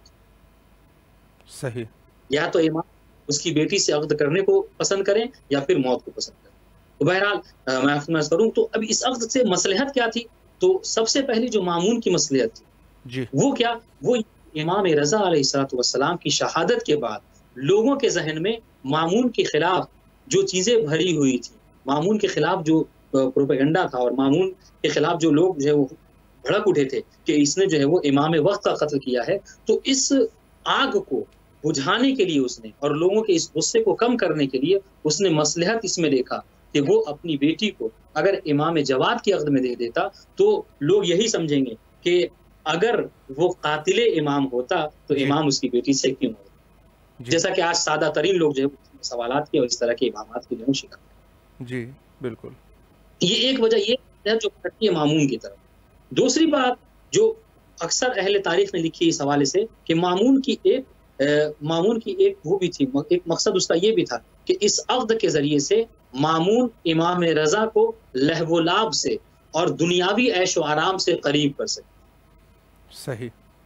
صحیح. یا تو امام اس کی بیٹی سے عقد کرنے کو پسند کریں یا پھر موت کو پسند کریں. تو بہرحال میں آپ سے کروں تو اب اس عقد سے مصلحت کیا تھی؟ تو سب سے پہلی جو مامون کی مصلحت تھی جی وہ کیا؟ وہ امام رضا علیہ الصلوۃ والسلام کی شہادت کے بعد لوگوں کے ذہن میں مامون کے خلاف جو چیزیں بھری ہوئی تھی، مامون کے خلاف جو پروپیگنڈا تھا اور مامون کے خلاف جو لوگ جو ہے وہ بھڑک اٹھے تھے کہ اس نے جو ہے وہ امام وقت کا قتل کیا ہے، تو اس آگ کو بجھانے کے لیے اس نے اور لوگوں کے اس غصے کو کم کرنے کے لیے اس نے مصلحت اس میں دیکھا کہ وہ اپنی بیٹی کو اگر امام جواد کی عقد میں دے دیتا تو لوگ یہی سمجھیں گے کہ اگر وہ قاتل امام ہوتا تو جی. امام اس کی بیٹی سے کیوں ہوتا. جی. جیسا کہ آج سادہ ترین لوگ جو ہے سوالات کے اور اس طرح کے امامات کے جو شکار ہیں. جی بالکل. یہ ایک وجہ یہ ہے جو کرتی ہے مامون کی طرف. دوسری بات جو اکثر اہل تاریخ نے لکھی اس حوالے سے کہ مامون کی ایک مامون کی ایک وہ بھی تھی، ایک مقصد اس کا یہ بھی تھا کہ اس عقد کے ذریعے سے مامون امام رضا کو لہو و لعب سے اور دنیاوی عیش و آرام سے قریب کر سکے. صحیح.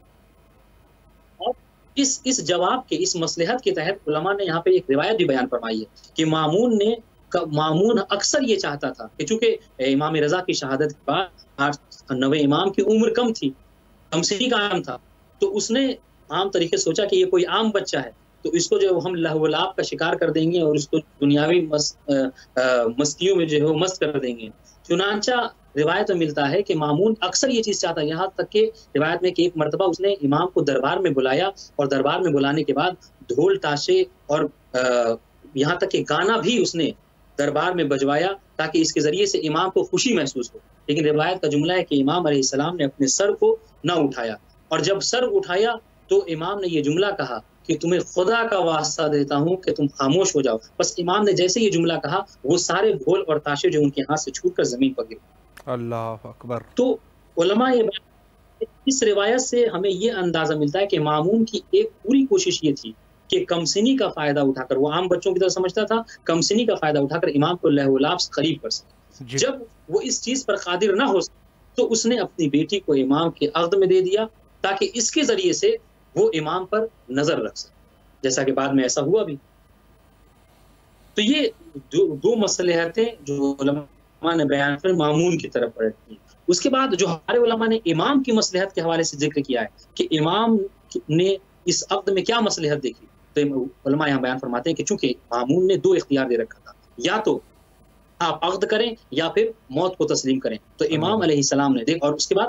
اور اس اس جواب کے اس مصلحت کے تحت علماء نے یہاں پہ ایک روایت بھی بیان فرمائی ہے کہ مامون نے مامون اکثر یہ چاہتا تھا کہ چونکہ امام رضا کی شہادت کے بعد نوے امام کی عمر کم تھی، کم سنی کا عام تھا، تو اس نے عام طریقے سے سوچا کہ یہ کوئی عام بچہ ہے تو اس کو جو ہم لہو و لعب کا شکار کر دیں گے اور اس کو دنیاوی مستیوں میں جو ہے وہ مست کر دیں گے. چنانچہ روایت میں ملتا ہے کہ مامون اکثر یہ چیز چاہتا ہے، یہاں تک کہ روایت میں کہ ایک مرتبہ اس نے امام کو دربار میں بلایا اور دربار میں بلانے کے بعد ڈھول تاشے اور یہاں تک کہ گانا بھی اس نے دربار میں بجوایا تاکہ اس کے ذریعے سے امام کو خوشی محسوس ہو. لیکن روایت کا جملہ ہے کہ امام علیہ السلام نے اپنے سر کو نہ اٹھایا، اور جب سر اٹھایا تو امام نے یہ جملہ کہا کہ تمہیں خدا کا واسطہ دیتا ہوں کہ تم خاموش ہو جاؤ. بس امام نے جیسے یہ جملہ کہا وہ سارے ڈھول اور تاشے جو ان کے ہاتھ سے چھوٹ کر زمین پر گر. اللہ اکبر. تو علماء یہ اس روایت سے ہمیں یہ اندازہ ملتا ہے کہ مامون کی ایک پوری کوشش یہ تھی کہ کمسنی کا فائدہ اٹھا کر، وہ عام بچوں کی طرح سمجھتا تھا، کمسنی کا فائدہ اٹھا کر امام کو لہو و لعب سے قریب کر سکے. جی. جب وہ اس چیز پر قادر نہ ہو سکے تو اس نے اپنی بیٹی کو امام کے عقد میں دے دیا تاکہ اس کے ذریعے سے وہ امام پر نظر رکھ سکے، جیسا کہ بعد میں ایسا ہوا بھی. تو یہ دو, دو مصلحتیں جو علماء نے بیان کر مامون کی طرف پلٹتی ہیں. اس کے بعد جو ہمارے علماء نے امام کی مصلحت کے حوالے سے ذکر کیا ہے کہ امام نے اس عقد میں کیا مصلحت دیکھی، تو علماء یہاں بیان فرماتے ہیں کہ چونکہ مامون نے دو اختیار دے رکھا تھا، یا تو آپ عقد کریں یا پھر موت کو تسلیم کریں. تو امام علیہ السلام نے دیکھ اور اس کے بعد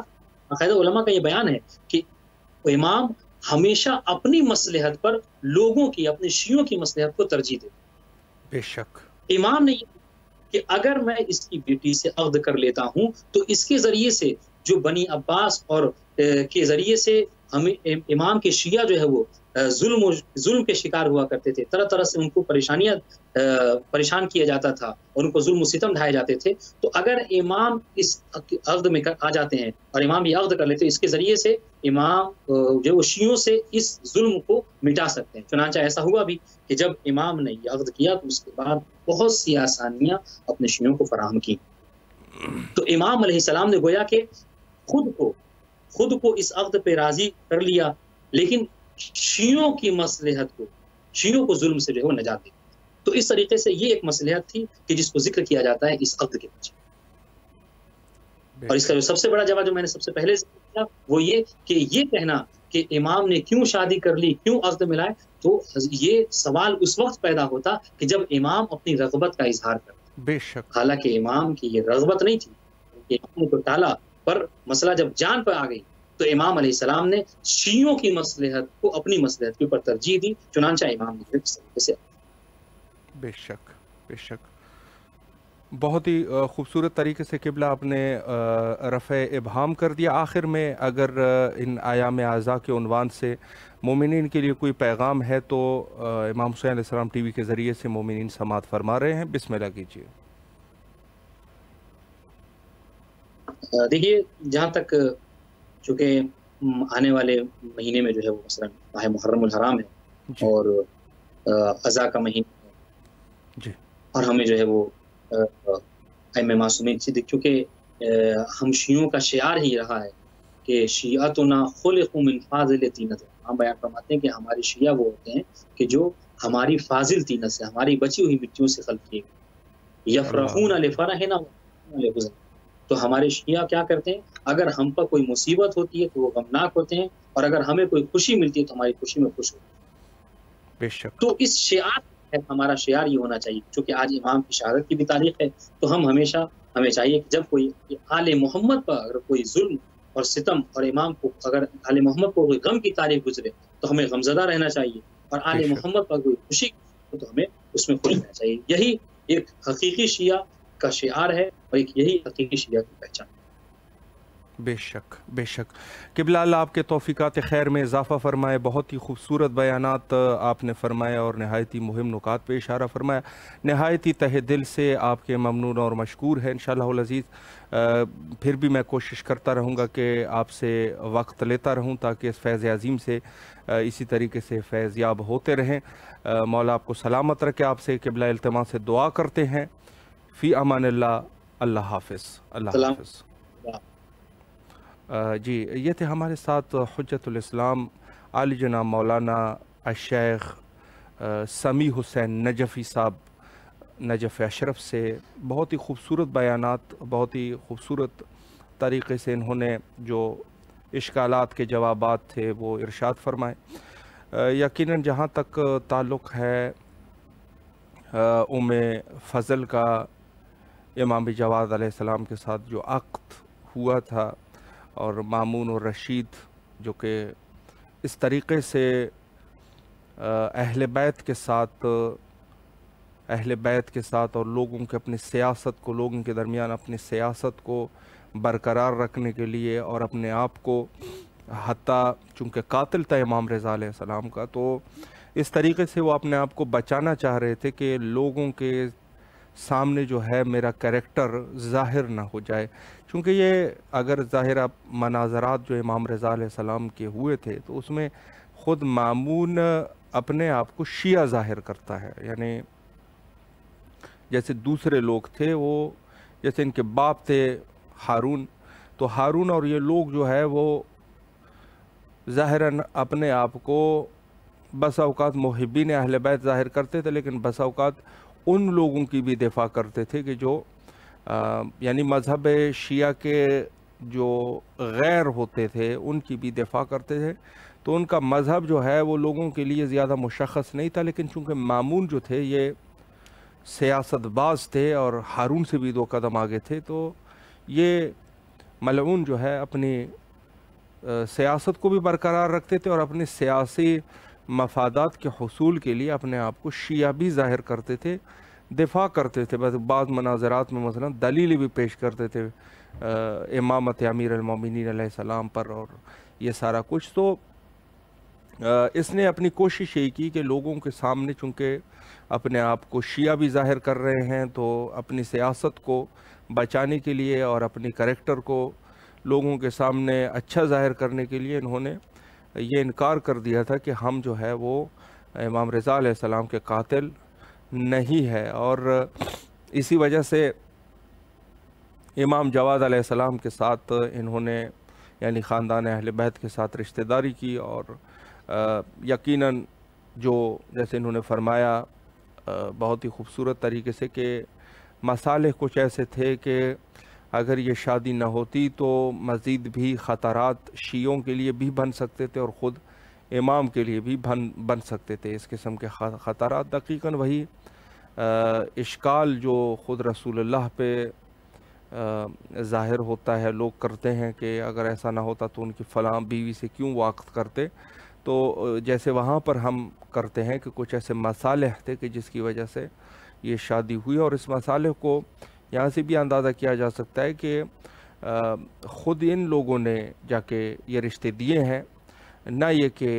باقاعدہ علماء کا یہ بیان ہے کہ امام ہمیشہ اپنی مصلحت پر لوگوں کی، اپنے شیعوں کی مصلحت کو ترجیح دیتے. بے شک امام نے یہ کہ اگر میں اس کی بیٹی سے عقد کر لیتا ہوں تو اس کے ذریعے سے جو بنی عباس اور کے ذریعے سے ہمیں امام کے شیعہ جو ہے وہ ظلم و ظلم کے شکار ہوا کرتے تھے، طرح طرح سے ان کو پریشانیاں پریشان کیا جاتا تھا اور ان کو ظلم و ستم ڈھائے جاتے تھے. تو اگر امام اس عقد میں آ جاتے ہیں اور امام یہ عقد کر لیتے ہیں، اس کے ذریعے سے امام جو وہ شیعوں سے اس ظلم کو مٹا سکتے ہیں. چنانچہ ایسا ہوا بھی کہ جب امام نے یہ عقد کیا تو اس کے بعد بہت سی آسانیاں اپنے شیعوں کو فراہم کی. تو امام علیہ السلام نے گویا کہ خود کو خود کو اس عقد پہ راضی کر لیا، لیکن شیعوں کی مصلحت کو، شیعوں کو ظلم سے جو ہے وہ نجات دی. تو اس طریقے سے یہ ایک مصلحت تھی کہ جس کو ذکر کیا جاتا ہے اس عقد کے پیچھے. اور اس کا جو سب سے بڑا جواب جو میں نے سب سے پہلے کیا وہ یہ کہ یہ کہنا کہ امام نے کیوں شادی کر لی، کیوں عقد ملائے، تو یہ سوال اس وقت پیدا ہوتا کہ جب امام اپنی رغبت کا اظہار کرتا. بے شک حالانکہ امام کی یہ رغبت نہیں تھی، امام کو ٹالا، پر مسئلہ جب جان پر آ گئی تو امام علیہ السلام نے شیعوں کی مصلحت کو اپنی مصلحت کے اوپر ترجیح دی. چنانچہ امام نے اس طریقے سے. بے شک بے شک بہت ہی خوبصورت طریقے سے قبلہ آپ نے رفع ابہام کر دیا. آخر میں اگر ان ایام اعزاء کے عنوان سے مومنین کے لیے کوئی پیغام ہے تو امام حسین علیہ السلام ٹی وی کے ذریعے سے مومنین سماعت فرما رہے ہیں. بسم اللہ کیجیے. دیکھیے، جہاں تک چونکہ آنے والے مہینے میں جو ہے وہ مثلا ماہ محرم الحرام ہے جی. اور قضا کا مہینہ ہے جی. اور ہمیں جو ہے وہ ائمہ معصومین سے کیونکہ ہم شیعوں کا شعار ہی رہا ہے کہ شیعتنا خلقوا من فاضل طینۃ. ہم بیان فرماتے ہیں کہ ہمارے شیعہ وہ ہوتے ہیں کہ جو ہماری فاضل طینت سے، ہماری بچی ہوئی مٹیوں سے خلق کیے گئے. یفرحون لفرحنا لحزن. تو ہمارے شیعہ کیا کرتے ہیں، اگر ہم پر کوئی مصیبت ہوتی ہے تو وہ غمناک ہوتے ہیں، اور اگر ہمیں کوئی خوشی ملتی ہے تو ہماری خوشی میں خوش ہوتے ہیں. بے شک. تو اس شعار ہمارا شعار یہ ہونا چاہیے، چونکہ آج امام کی شہادت کی بھی تاریخ ہے. تو ہم ہمیشہ ہمیں چاہیے کہ جب کوئی آل محمد پر اگر کوئی ظلم اور ستم، اور امام کو اگر آل محمد کو کوئی غم کی تاریخ گزرے تو ہمیں غمزدہ رہنا چاہیے، اور آل محمد پر کوئی خوشی ہو تو ہمیں اس میں خوش رہنا چاہیے. یہی ایک حقیقی شیعہ کا شعار ہے اور ایک یہی حقیقی شیعہ کی پہچان. بے شک بے شک قبلہ اللہ آپ کے توفیقات خیر میں اضافہ فرمائے. بہت ہی خوبصورت بیانات آپ نے فرمایا اور نہایت ہی مہم نکات پہ اشارہ فرمایا. نہایت ہی تہ دل سے آپ کے ممنون اور مشکور ہیں انشاءاللہ العزیز. پھر بھی میں کوشش کرتا رہوں گا کہ آپ سے وقت لیتا رہوں تاکہ اس فیض عظیم سے اسی طریقے سے فیض یاب ہوتے رہیں. مولا آپ کو سلامت رکھے. آپ سے قبلہ التماس سے دعا کرتے ہیں. فی امان اللہ. اللہ حافظ. اللہ حافظ. جی یہ تھے ہمارے ساتھ حجت الاسلام عالی جناب مولانا الشیخ سمیع حسین نجفی صاحب نجف اشرف سے. بہت ہی خوبصورت بیانات، بہت ہی خوبصورت طریقے سے انہوں نے جو اشکالات کے جوابات تھے وہ ارشاد فرمائے. یقیناً جہاں تک تعلق ہے ام فضل کا، امام جواد علیہ السلام کے ساتھ جو عقد ہوا تھا، اور مامون اور رشید جو کہ اس طریقے سے اہل بیت کے ساتھ اہل بیت کے ساتھ اور لوگوں کے اپنی سیاست کو، لوگوں کے درمیان اپنی سیاست کو برقرار رکھنے کے لیے اور اپنے آپ کو، حتیٰ چونکہ قاتل تھا امام رضا علیہ السلام کا، تو اس طریقے سے وہ اپنے آپ کو بچانا چاہ رہے تھے کہ لوگوں کے سامنے جو ہے میرا کریکٹر ظاہر نہ ہو جائے. چونکہ یہ اگر ظاہر مناظرات جو امام رضا علیہ السلام کے ہوئے تھے تو اس میں خود مامون اپنے آپ کو شیعہ ظاہر کرتا ہے. یعنی جیسے دوسرے لوگ تھے، وہ جیسے ان کے باپ تھے ہارون، تو ہارون اور یہ لوگ جو ہے وہ ظاہراً اپنے آپ کو بس اوقات محبین اہل بیت ظاہر کرتے تھے، لیکن بس اوقات ان لوگوں کی بھی دفاع کرتے تھے کہ جو یعنی مذہب شیعہ کے جو غیر ہوتے تھے ان کی بھی دفاع کرتے تھے. تو ان کا مذہب جو ہے وہ لوگوں کے لیے زیادہ مشخص نہیں تھا، لیکن چونکہ مامون جو تھے یہ سیاست باز تھے اور ہارون سے بھی دو قدم آگے تھے، تو یہ ملعون جو ہے اپنی सियासत को भी बरकरार रखते थे और अपने सियासी मफादात के हुसूल के लिए अपने आप को शिया भी ज़ाहिर करते थे, दिफा करते थे। बस बाद मनाज़रात में मसलन दलील भी पेश करते थे इमामत अमीर अल-मोमिनीन अलैहिस्सलाम पर और ये सारा कुछ। तो इसने अपनी कोशिश यही की कि लोगों के सामने चूँकि अपने आप को शिया भी ज़ाहिर कर रहे हैं, तो अपनी सियासत को बचाने के लिए और अपनी करैक्टर को लोगों के सामने अच्छा ज़ाहिर करने के लिए इन्होंने ये इनकार कर दिया था कि हम जो है वो इमाम रज़ा अलैहिस्सलाम के कातिल नहीं है। और इसी वजह से इमाम जवाद अलैहिस्सलाम के साथ इन्होंने यानी ख़ानदान अहले बैत के साथ रिश्तेदारी की और यकीनन जो जैसे इन्होंने फरमाया बहुत ही खूबसूरत तरीके से कि मसाले कुछ ऐसे थे कि अगर ये शादी न होती तो मज़ीद भी ख़तरात शियों के लिए भी बन सकते थे और ख़ुद इमाम के लिए भी बन बन सकते थे। इस किस्म के ख़तरात दक़ीक़न वही इश्काल जो ख़ुद रसूलुल्लाह पे ज़ाहिर होता है, लोग करते हैं कि अगर ऐसा ना होता तो उनकी फ़लाँ बीवी से क्यों वाक़ करते। तो जैसे वहाँ पर हम करते हैं कि कुछ ऐसे मसाले थे कि जिसकी वजह से ये शादी हुई। और इस मसाले को यहाँ से भी अंदाज़ा किया जा सकता है कि ख़ुद इन लोगों ने जाके ये रिश्ते दिए हैं, ना ये कि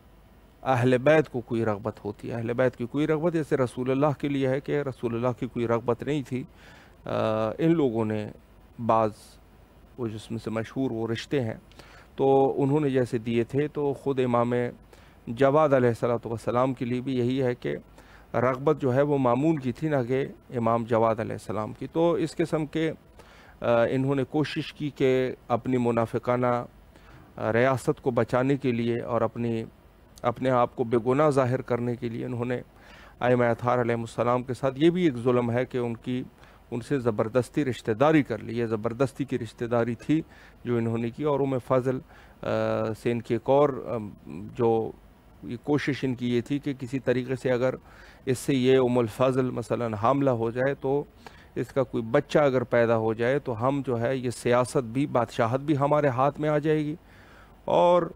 अहले बैत को कोई रग़बत होती है। अहले बैत की कोई रग़बत जैसे रसूलुल्लाह के लिए है कि रसूलुल्लाह की कोई रग़बत नहीं थी। आ, इन लोगों ने बाज़ वो जिसमें से मशहूर वो रिश्ते हैं तो उन्होंने जैसे दिए थे, तो ख़ुद इमाम जवाद अलैहिस्सलातु वस्सलाम के लिए भी यही है कि रग़बत जो है वो मामून की थी, ना कि इमाम जवाद अलैहिस्सलाम की। तो इस किस्म के इन्होंने कोशिश की कि अपनी मुनाफिकाना रियासत को बचाने के लिए और अपनी अपने आप को बेगुनाह ज़ाहिर करने के लिए इन्होंने आइम्मा अत्हार अलैहिमुस्सलाम के साथ ये भी एक जुल्म है कि उनकी उनसे ज़बरदस्ती रिश्तेदारी कर ली। ये ज़बरदस्ती की रिश्तेदारी थी जो इन्होंने की। और उम्मे फ़ज़ल से इनकी एक और जो ये कोशिश इनकी ये थी कि किसी तरीके से अगर इससे ये उम्मुल फ़ज़ल मसलन हामला हो जाए तो इसका कोई बच्चा अगर पैदा हो जाए तो हम जो है ये सियासत भी बादशाहत भी हमारे हाथ में आ जाएगी और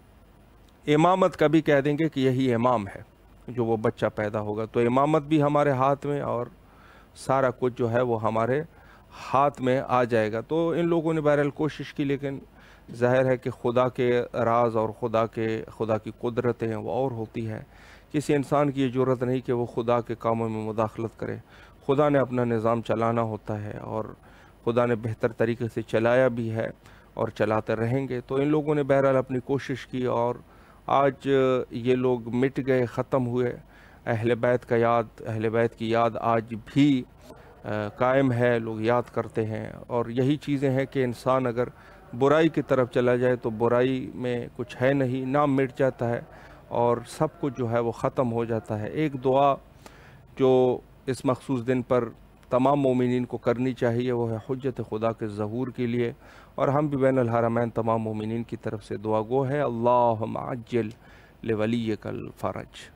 इमामत का भी कह देंगे कि यही इमाम है जो वो बच्चा पैदा होगा। तो इमामत भी हमारे हाथ में और सारा कुछ जो है वो हमारे हाथ में आ जाएगा। तो इन लोगों ने बहरहाल कोशिश की, लेकिन ज़ाहिर है कि खुदा के राज और खुदा के खुदा की कुदरतें वो और होती है। किसी इंसान की ये ज़रूरत नहीं कि वो खुदा के कामों में मुदाखलत करे। खुदा ने अपना निज़ाम चलाना होता है और खुदा ने बेहतर तरीके से चलाया भी है और चलाते रहेंगे। तो इन लोगों ने बहरहाल अपनी कोशिश की और आज ये लोग मिट गए, ख़त्म हुए। अहले बैत का याद अहले बैत की याद आज भी कायम है, लोग याद करते हैं। और यही चीज़ें हैं कि इंसान अगर बुराई की तरफ चला जाए तो बुराई में कुछ है नहीं, नाम मिट जाता है और सब कुछ जो है वो ख़त्म हो जाता है। एक दुआ जो इस मखसूस दिन पर तमाम मोमिनीन को करनी चाहिए वो है हुज्जत खुदा के ज़हूर के लिए, और हम भी बैनुल हरमैन तमाम मोमिनीन की तरफ से दुआ गो है, अल्लाहुम्मा अज्जिल लिवलिय्यकल फ़रज।